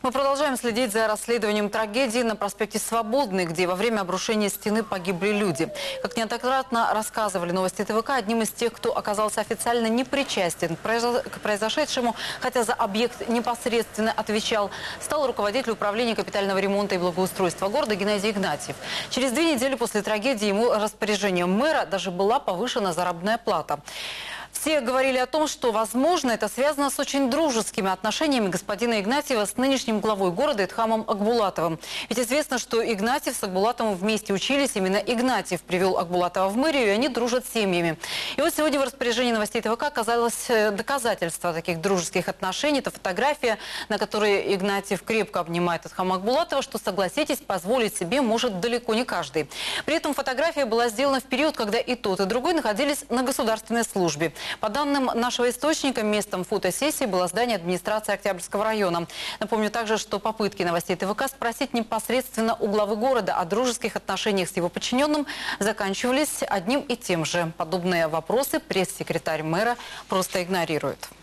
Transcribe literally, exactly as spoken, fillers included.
Мы продолжаем следить за расследованием трагедии на проспекте Свободный, где во время обрушения стены погибли люди. Как неоднократно рассказывали новости ТВК, одним из тех, кто оказался официально не причастен к произошедшему, хотя за объект непосредственно отвечал, стал руководитель управления капитального ремонта и благоустройства города Геннадий Игнатьев. Через две недели после трагедии ему распоряжением мэра даже была повышена заработная плата. Все говорили о том, что, возможно, это связано с очень дружескими отношениями господина Игнатьева с нынешним главой города Эдхамом Акбулатовым. Ведь известно, что Игнатьев с Акбулатовым вместе учились. Именно Игнатьев привел Акбулатова в мэрию, и они дружат с семьями. И вот сегодня в распоряжении новостей ТВК оказалось доказательство таких дружеских отношений. Это фотография, на которой Игнатьев крепко обнимает Эдхама Акбулатова, что, согласитесь, позволить себе может далеко не каждый. При этом фотография была сделана в период, когда и тот, и другой находились на государственной службе. По данным нашего источника, местом фотосессии было здание администрации Октябрьского района. Напомню также, что попытки новостей ТВК спросить непосредственно у главы города о дружеских отношениях с его подчиненным заканчивались одним и тем же. Подобные вопросы пресс-секретарь мэра просто игнорирует.